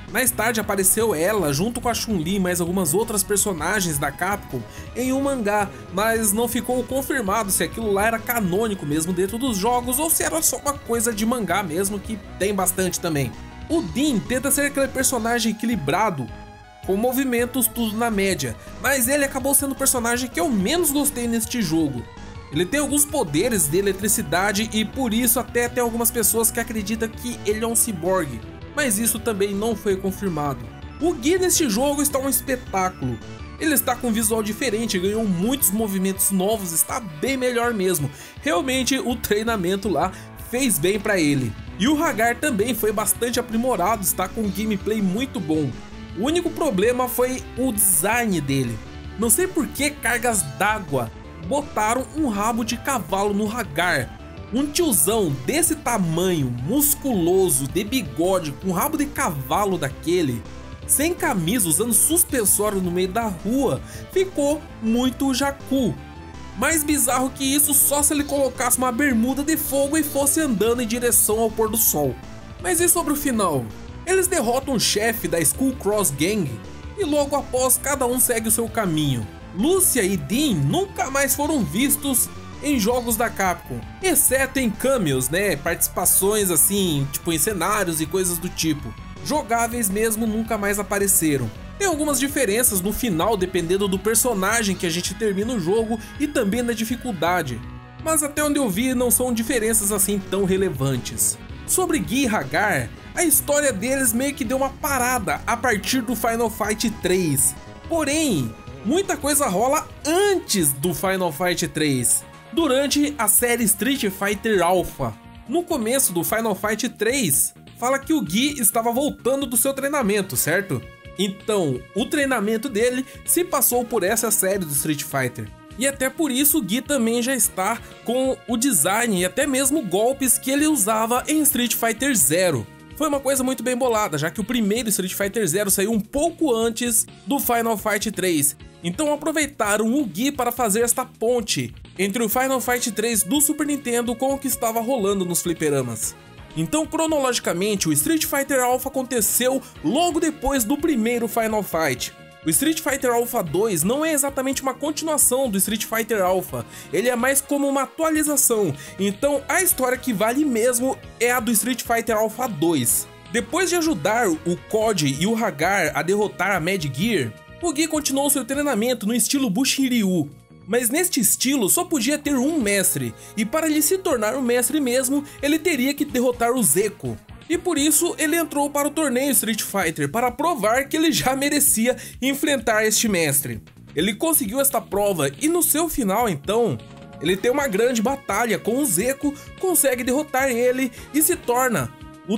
Mais tarde apareceu ela junto com a Chun-Li e mais algumas outras personagens da Capcom em um mangá, mas não ficou confirmado se aquilo lá era canônico mesmo dentro dos jogos ou se era só uma coisa de mangá mesmo, que tem bastante também. O Dean tenta ser aquele personagem equilibrado, com movimentos tudo na média, mas ele acabou sendo o personagem que eu menos gostei neste jogo. Ele tem alguns poderes de eletricidade e por isso até tem algumas pessoas que acreditam que ele é um ciborgue, mas isso também não foi confirmado. O Guy neste jogo está um espetáculo. Ele está com um visual diferente, ganhou muitos movimentos novos, está bem melhor mesmo. Realmente o treinamento lá fez bem para ele. E o Hagar também foi bastante aprimorado, está com um gameplay muito bom. O único problema foi o design dele. Não sei por que cargas d'água botaram um rabo de cavalo no Hagar. Um tiozão desse tamanho, musculoso, de bigode, com rabo de cavalo daquele, sem camisa, usando suspensório no meio da rua, ficou muito jacu. Mais bizarro que isso, só se ele colocasse uma bermuda de fogo e fosse andando em direção ao pôr do sol. Mas e sobre o final? Eles derrotam o chefe da Skullcross Gang e logo após cada um segue o seu caminho. Lucia e Dean nunca mais foram vistos em jogos da Capcom, exceto em cameos, né, participações assim, tipo em cenários e coisas do tipo. Jogáveis mesmo nunca mais apareceram. Tem algumas diferenças no final dependendo do personagem que a gente termina o jogo e também da dificuldade, mas até onde eu vi não são diferenças assim tão relevantes. Sobre Guy e Hagar, a história deles meio que deu uma parada a partir do Final Fight 3, porém muita coisa rola antes do Final Fight 3, durante a série Street Fighter Alpha. No começo do Final Fight 3, fala que o Guy estava voltando do seu treinamento, certo? Então, o treinamento dele se passou por essa série do Street Fighter. E até por isso o Guy também já está com o design e até mesmo golpes que ele usava em Street Fighter Zero. Foi uma coisa muito bem bolada, já que o primeiro Street Fighter Zero saiu um pouco antes do Final Fight 3. Então aproveitaram o Guy para fazer esta ponte entre o Final Fight 3 do Super Nintendo com o que estava rolando nos fliperamas. Então, cronologicamente, o Street Fighter Alpha aconteceu logo depois do primeiro Final Fight. O Street Fighter Alpha 2 não é exatamente uma continuação do Street Fighter Alpha, ele é mais como uma atualização, então a história que vale mesmo é a do Street Fighter Alpha 2. Depois de ajudar o Cody e o Hagar a derrotar a Mad Gear, o Guy continuou seu treinamento no estilo Bushin-Ryu. Mas neste estilo só podia ter um mestre, e para ele se tornar um mestre mesmo, ele teria que derrotar o Zeco. E por isso ele entrou para o torneio Street Fighter, para provar que ele já merecia enfrentar este mestre. Ele conseguiu esta prova e no seu final então, ele tem uma grande batalha com o Zeco, consegue derrotar ele e se torna o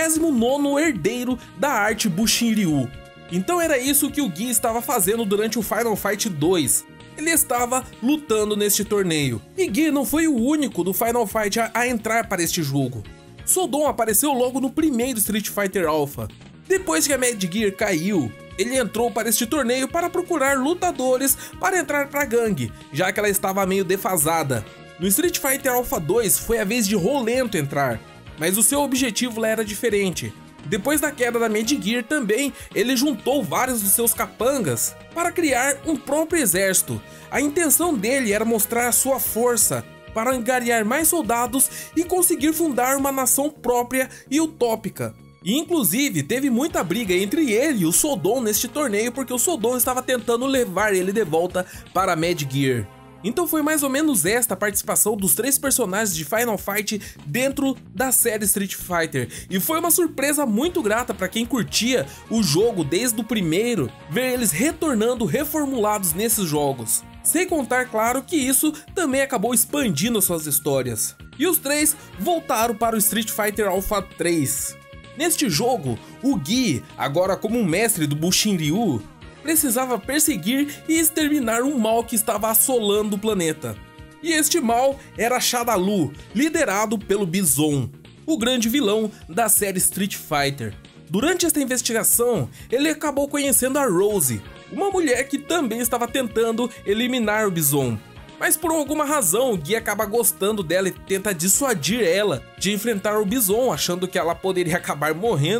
39º herdeiro da arte Bushin-Ryu. Então era isso que o Guy estava fazendo durante o Final Fight 2. Ele estava lutando neste torneio. E Guy não foi o único do Final Fight a entrar para este jogo. Sodom apareceu logo no primeiro Street Fighter Alpha. Depois que a Mad Gear caiu, ele entrou para este torneio para procurar lutadores para entrar para a gangue, já que ela estava meio defasada. No Street Fighter Alpha 2 foi a vez de Rolento entrar, mas o seu objetivo lá era diferente. Depois da queda da Mad Gear também, ele juntou vários dos seus capangas para criar um próprio exército. A intenção dele era mostrar a sua força para angariar mais soldados e conseguir fundar uma nação própria e utópica. E inclusive teve muita briga entre ele e o Sodom neste torneio porque o Sodom estava tentando levar ele de volta para a Mad Gear. Então foi mais ou menos esta a participação dos 3 personagens de Final Fight dentro da série Street Fighter. E foi uma surpresa muito grata para quem curtia o jogo desde o primeiro, ver eles retornando reformulados nesses jogos. Sem contar, claro, que isso também acabou expandindo suas histórias. E os 3 voltaram para o Street Fighter Alpha 3. Neste jogo, o Guy, agora como um mestre do Bushin-Ryu, precisava perseguir e exterminar um mal que estava assolando o planeta. E este mal era Shadaloo, liderado pelo Bison, o grande vilão da série Street Fighter. Durante esta investigação, ele acabou conhecendo a Rose, uma mulher que também estava tentando eliminar o Bison. Mas por alguma razão, o Guy acaba gostando dela e tenta dissuadir ela de enfrentar o Bison, achando que ela poderia acabar morrendo.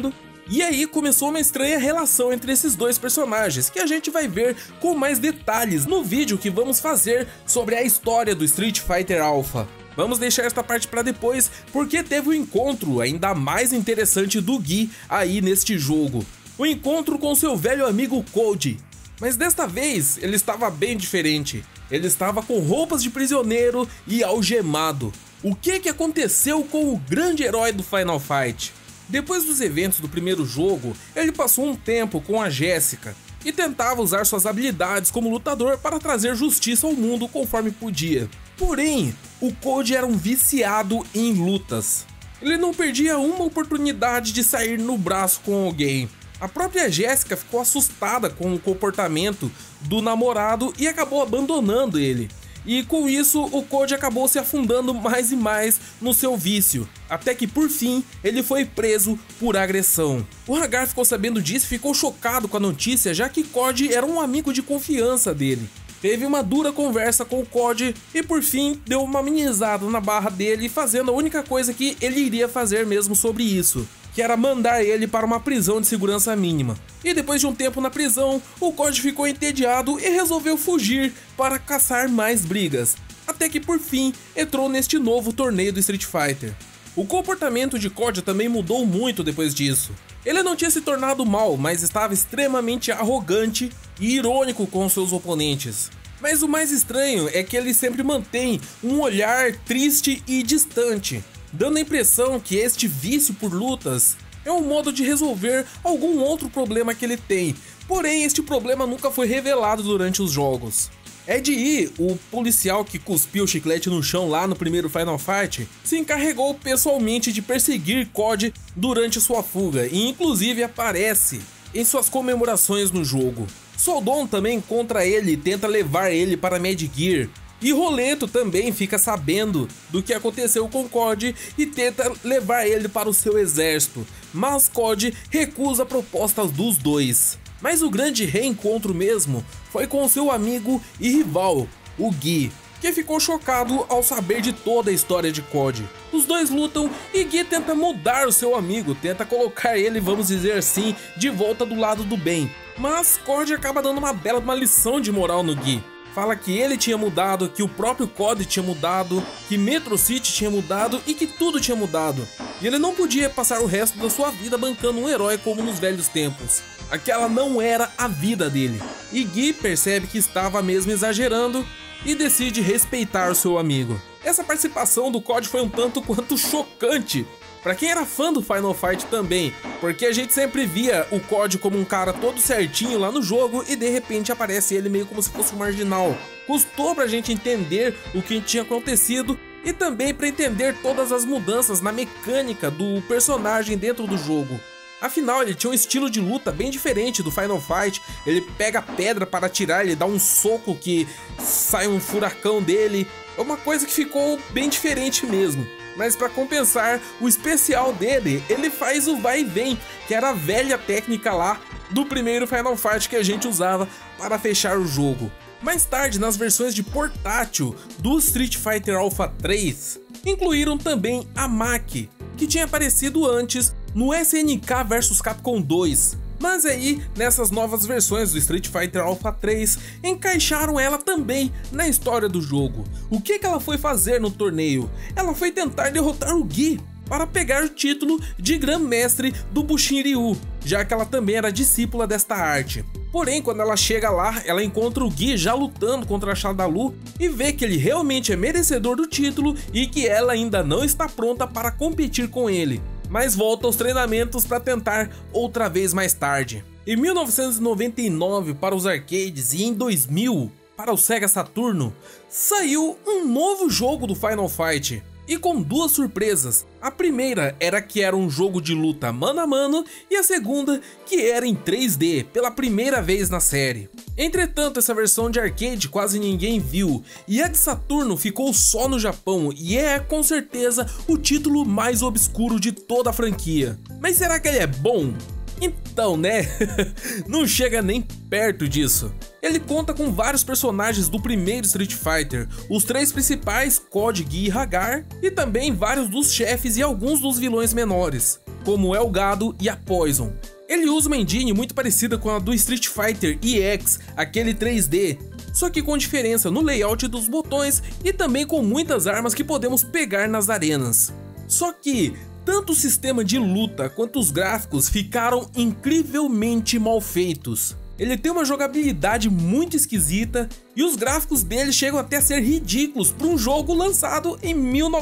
E aí começou uma estranha relação entre esses dois personagens, que a gente vai ver com mais detalhes no vídeo que vamos fazer sobre a história do Street Fighter Alpha. Vamos deixar esta parte para depois, porque teve um encontro ainda mais interessante do Gui aí neste jogo. O encontro com seu velho amigo Code. Mas desta vez ele estava bem diferente. Ele estava com roupas de prisioneiro e algemado. O que aconteceu com o grande herói do Final Fight? Depois dos eventos do primeiro jogo, ele passou um tempo com a Jéssica e tentava usar suas habilidades como lutador para trazer justiça ao mundo conforme podia. Porém, o Code era um viciado em lutas. Ele não perdia uma oportunidade de sair no braço com alguém. A própria Jéssica ficou assustada com o comportamento do namorado e acabou abandonando ele. E com isso, o Code acabou se afundando mais e mais no seu vício, até que por fim, ele foi preso por agressão. O Hagar ficou sabendo disso e ficou chocado com a notícia, já que Code era um amigo de confiança dele. Teve uma dura conversa com o Code e por fim, deu uma amenizada na barra dele, fazendo a única coisa que ele iria fazer mesmo sobre isso, que era mandar ele para uma prisão de segurança mínima. E depois de um tempo na prisão, o Code ficou entediado e resolveu fugir para caçar mais brigas, até que por fim entrou neste novo torneio do Street Fighter. O comportamento de Code também mudou muito depois disso. Ele não tinha se tornado mal, mas estava extremamente arrogante e irônico com seus oponentes. Mas o mais estranho é que ele sempre mantém um olhar triste e distante, dando a impressão que este vício por lutas é um modo de resolver algum outro problema que ele tem, porém este problema nunca foi revelado durante os jogos. Ed Yi, o policial que cuspiu o chiclete no chão lá no primeiro Final Fight, se encarregou pessoalmente de perseguir Code durante sua fuga e inclusive aparece em suas comemorações no jogo. Soldon também encontra ele e tenta levar ele para Mad Gear. E Rolento também fica sabendo do que aconteceu com Code e tenta levar ele para o seu exército, mas Code recusa propostas dos dois. Mas o grande reencontro mesmo foi com seu amigo e rival, o Gui, que ficou chocado ao saber de toda a história de Code. Os dois lutam e Gui tenta mudar o seu amigo, tenta colocar ele, vamos dizer assim, de volta do lado do bem. Mas Code acaba dando uma bela lição de moral no Gui. Fala que ele tinha mudado, que o próprio Code tinha mudado, que Metro City tinha mudado e que tudo tinha mudado. E ele não podia passar o resto da sua vida bancando um herói como nos velhos tempos. Aquela não era a vida dele. E Gui percebe que estava mesmo exagerando e decide respeitar o seu amigo. Essa participação do Code foi um tanto quanto chocante pra quem era fã do Final Fight também, porque a gente sempre via o Code como um cara todo certinho lá no jogo e de repente aparece ele meio como se fosse um marginal. Custou pra gente entender o que tinha acontecido e também pra entender todas as mudanças na mecânica do personagem dentro do jogo. Afinal, ele tinha um estilo de luta bem diferente do Final Fight. Ele pega pedra para atirar, ele dá um soco que sai um furacão dele. É uma coisa que ficou bem diferente mesmo. Mas para compensar, o especial dele, ele faz o vai e vem, que era a velha técnica lá do primeiro Final Fight que a gente usava para fechar o jogo. Mais tarde, nas versões de portátil do Street Fighter Alpha 3, incluíram também a Maki, que tinha aparecido antes no SNK vs Capcom 2. Mas aí, nessas novas versões do Street Fighter Alpha 3, encaixaram ela também na história do jogo. O que ela foi fazer no torneio? Ela foi tentar derrotar o Gui para pegar o título de Grã-Mestre do Bushin-Ryu, já que ela também era discípula desta arte. Porém, quando ela chega lá, ela encontra o Gui já lutando contra a Shadaloo e vê que ele realmente é merecedor do título e que ela ainda não está pronta para competir com ele, mas volta aos treinamentos para tentar outra vez mais tarde. Em 1999 para os arcades e em 2000 para o Sega Saturno, saiu um novo jogo do Final Fight. E com duas surpresas. A primeira era que era um jogo de luta mano a mano e a segunda que era em 3D pela primeira vez na série. Entretanto, essa versão de arcade quase ninguém viu e a de Saturno ficou só no Japão e é com certeza o título mais obscuro de toda a franquia. Mas será que ele é bom? Então, né? Não chega nem perto disso. Ele conta com vários personagens do primeiro Street Fighter, os três principais, Code, Gui e Hagar, e também vários dos chefes e alguns dos vilões menores, como o Elgato e a Poison. Ele usa uma engine muito parecida com a do Street Fighter EX, aquele 3D, só que com diferença no layout dos botões e também com muitas armas que podemos pegar nas arenas. Só que tanto o sistema de luta quanto os gráficos ficaram incrivelmente mal feitos. Ele tem uma jogabilidade muito esquisita e os gráficos dele chegam até a ser ridículos para um jogo lançado em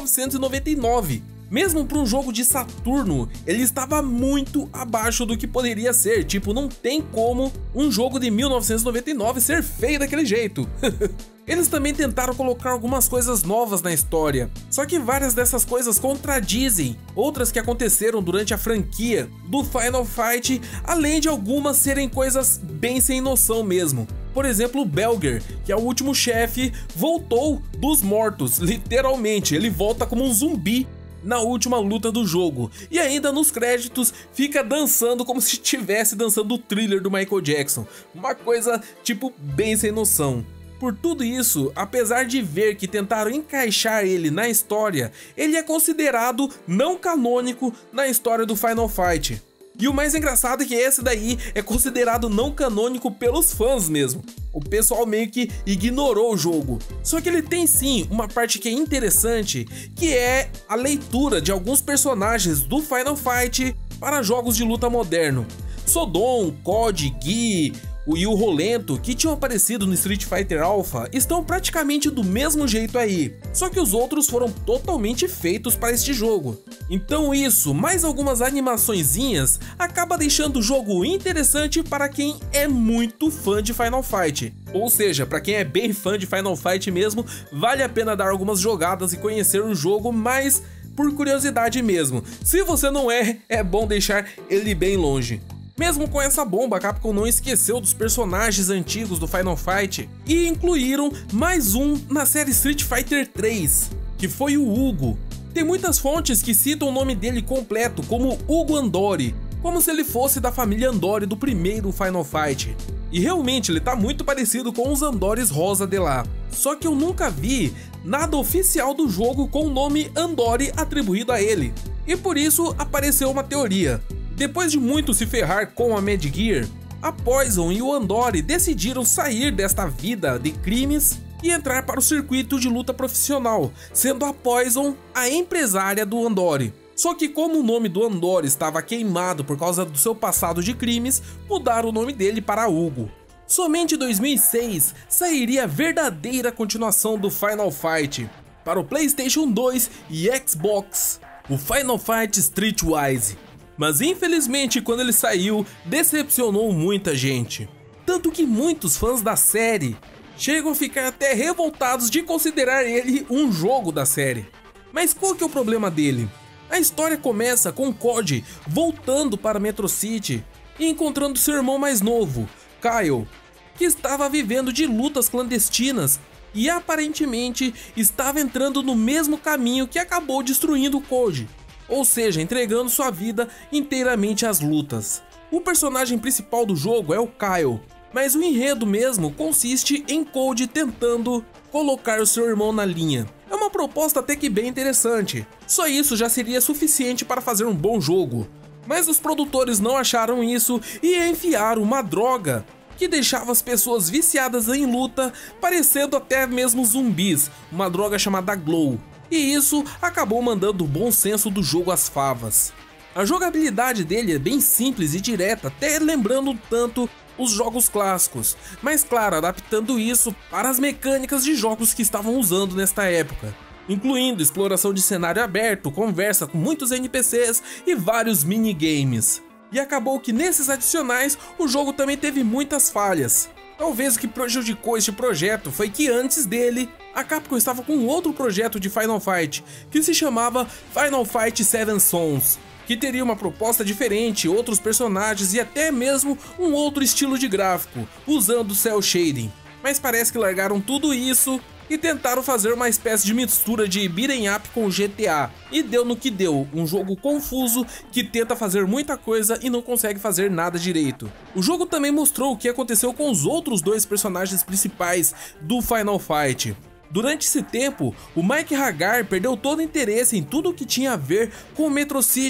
1999. Mesmo para um jogo de Saturno, ele estava muito abaixo do que poderia ser. Tipo, não tem como um jogo de 1999 ser feio daquele jeito. Eles também tentaram colocar algumas coisas novas na história, só que várias dessas coisas contradizem outras que aconteceram durante a franquia do Final Fight, além de algumas serem coisas bem sem noção mesmo. Por exemplo, o Belger, que é o último chefe, voltou dos mortos, literalmente, ele volta como um zumbi na última luta do jogo, e ainda nos créditos fica dançando como se estivesse dançando o Thriller do Michael Jackson, uma coisa tipo bem sem noção. Por tudo isso, apesar de ver que tentaram encaixar ele na história, ele é considerado não canônico na história do Final Fight. E o mais engraçado é que esse daí é considerado não canônico pelos fãs mesmo. O pessoal meio que ignorou o jogo. Só que ele tem sim uma parte que é interessante, que é a leitura de alguns personagens do Final Fight para jogos de luta moderno. Sodom, COD, Guy e o Rolento, que tinham aparecido no Street Fighter Alpha, estão praticamente do mesmo jeito aí, só que os outros foram totalmente feitos para este jogo. Então isso, mais algumas animaçõezinhas, acaba deixando o jogo interessante para quem é muito fã de Final Fight. Ou seja, para quem é bem fã de Final Fight mesmo, vale a pena dar algumas jogadas e conhecer o jogo, mas por curiosidade mesmo. Se você não é, é bom deixar ele bem longe. Mesmo com essa bomba, a Capcom não esqueceu dos personagens antigos do Final Fight e incluíram mais um na série Street Fighter 3, que foi o Hugo. Tem muitas fontes que citam o nome dele completo como Hugo Andori, como se ele fosse da família Andori do primeiro Final Fight. E realmente ele tá muito parecido com os Andores rosa de lá. Só que eu nunca vi nada oficial do jogo com o nome Andori atribuído a ele. E por isso apareceu uma teoria. Depois de muito se ferrar com a Mad Gear, a Poison e o Andori decidiram sair desta vida de crimes e entrar para o circuito de luta profissional, sendo a Poison a empresária do Andori. Só que como o nome do Andori estava queimado por causa do seu passado de crimes, mudaram o nome dele para Hugo. Somente em 2006 sairia a verdadeira continuação do Final Fight para o PlayStation 2 e Xbox, o Final Fight Streetwise. Mas infelizmente quando ele saiu, decepcionou muita gente. Tanto que muitos fãs da série chegam a ficar até revoltados de considerar ele um jogo da série. Mas qual que é o problema dele? A história começa com COD voltando para Metro City e encontrando seu irmão mais novo, Kyle, que estava vivendo de lutas clandestinas e aparentemente estava entrando no mesmo caminho que acabou destruindo o COD. Ou seja, entregando sua vida inteiramente às lutas. O personagem principal do jogo é o Kyle, mas o enredo mesmo consiste em Code tentando colocar o seu irmão na linha. É uma proposta até que bem interessante, só isso já seria suficiente para fazer um bom jogo. Mas os produtores não acharam isso e enfiaram uma droga que deixava as pessoas viciadas em luta, parecendo até mesmo zumbis, uma droga chamada Glow. E isso acabou mandando o bom senso do jogo às favas. A jogabilidade dele é bem simples e direta, até lembrando tanto os jogos clássicos, mas claro, adaptando isso para as mecânicas de jogos que estavam usando nesta época, incluindo exploração de cenário aberto, conversa com muitos NPCs e vários minigames. E acabou que nesses adicionais o jogo também teve muitas falhas. Talvez o que prejudicou este projeto foi que antes dele, a Capcom estava com outro projeto de Final Fight, que se chamava Final Fight 7 Sons, que teria uma proposta diferente, outros personagens e até mesmo um outro estilo de gráfico, usando cel shading. Mas parece que largaram tudo isso e tentaram fazer uma espécie de mistura de beat'em up com GTA, e deu no que deu, um jogo confuso que tenta fazer muita coisa e não consegue fazer nada direito. O jogo também mostrou o que aconteceu com os outros dois personagens principais do Final Fight. Durante esse tempo, o Mike Haggar perdeu todo o interesse em tudo o que tinha a ver com o Metro City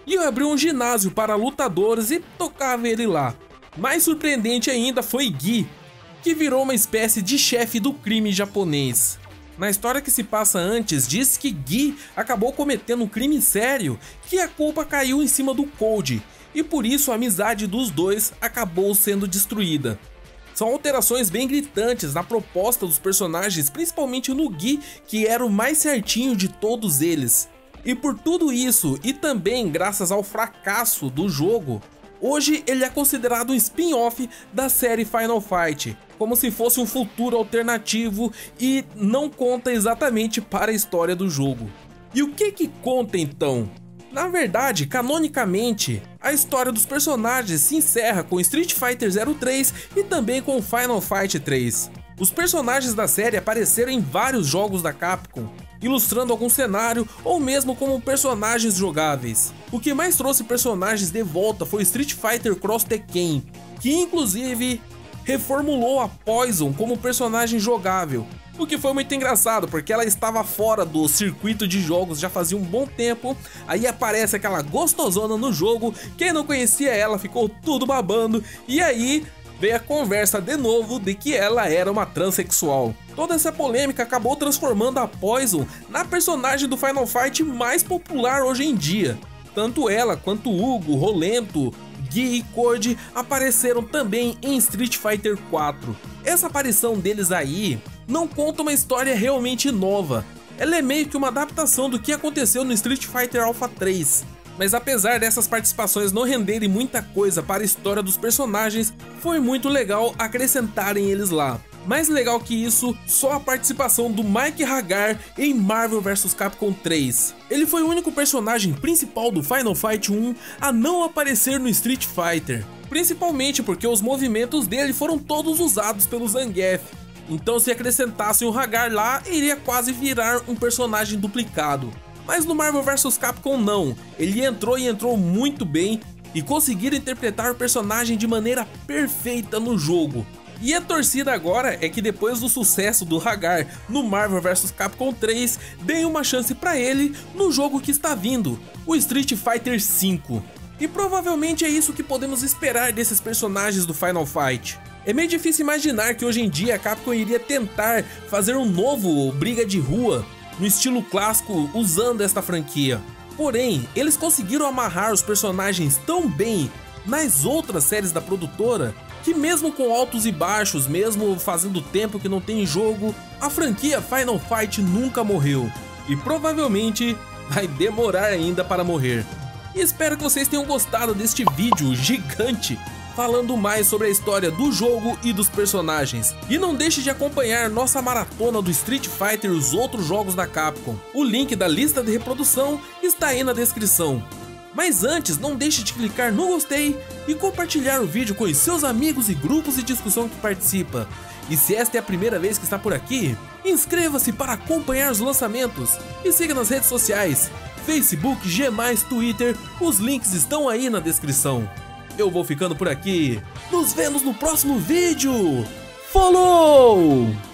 e abriu um ginásio para lutadores e tocava ele lá. Mais surpreendente ainda foi Guy, que virou uma espécie de chefe do crime japonês. Na história que se passa antes, diz que Guy acabou cometendo um crime sério, que a culpa caiu em cima do Code, e por isso a amizade dos dois acabou sendo destruída. São alterações bem gritantes na proposta dos personagens, principalmente no Guy, que era o mais certinho de todos eles. E por tudo isso, e também graças ao fracasso do jogo, hoje ele é considerado um spin-off da série Final Fight, como se fosse um futuro alternativo e não conta exatamente para a história do jogo. E o que conta então? Na verdade, canonicamente, a história dos personagens se encerra com Street Fighter 03 e também com Final Fight 3. Os personagens da série apareceram em vários jogos da Capcom, ilustrando algum cenário ou mesmo como personagens jogáveis. O que mais trouxe personagens de volta foi Street Fighter Cross Tekken, que inclusive reformulou a Poison como personagem jogável, o que foi muito engraçado porque ela estava fora do circuito de jogos já fazia um bom tempo. Aí aparece aquela gostosona no jogo, quem não conhecia ela ficou tudo babando, e aí veio a conversa de novo de que ela era uma transexual. Toda essa polêmica acabou transformando a Poison na personagem do Final Fight mais popular hoje em dia. Tanto ela quanto Hugo, Rolento, Guy e Code apareceram também em Street Fighter 4. Essa aparição deles aí não conta uma história realmente nova. Ela é meio que uma adaptação do que aconteceu no Street Fighter Alpha 3. Mas apesar dessas participações não renderem muita coisa para a história dos personagens, foi muito legal acrescentarem eles lá. Mais legal que isso, só a participação do Mike Haggar em Marvel vs Capcom 3. Ele foi o único personagem principal do Final Fight 1 a não aparecer no Street Fighter, principalmente porque os movimentos dele foram todos usados pelo Zangief. Então se acrescentassem o Haggar lá, iria quase virar um personagem duplicado. Mas no Marvel vs Capcom não, ele entrou e entrou muito bem e conseguiram interpretar o personagem de maneira perfeita no jogo. E a torcida agora é que depois do sucesso do Haggar no Marvel vs Capcom 3, deem uma chance pra ele no jogo que está vindo, o Street Fighter V. E provavelmente é isso que podemos esperar desses personagens do Final Fight. É meio difícil imaginar que hoje em dia a Capcom iria tentar fazer um novo briga de rua no estilo clássico usando esta franquia. Porém, eles conseguiram amarrar os personagens tão bem nas outras séries da produtora que mesmo com altos e baixos, mesmo fazendo tempo que não tem jogo, a franquia Final Fight nunca morreu. E provavelmente vai demorar ainda para morrer. E espero que vocês tenham gostado deste vídeo gigante falando mais sobre a história do jogo e dos personagens. E não deixe de acompanhar nossa maratona do Street Fighter e os outros jogos da Capcom. O link da lista de reprodução está aí na descrição. Mas antes, não deixe de clicar no gostei e compartilhar o vídeo com os seus amigos e grupos de discussão que participa. E se esta é a primeira vez que está por aqui, inscreva-se para acompanhar os lançamentos e siga nas redes sociais, Facebook, G+, Twitter, os links estão aí na descrição. Eu vou ficando por aqui, nos vemos no próximo vídeo, falou!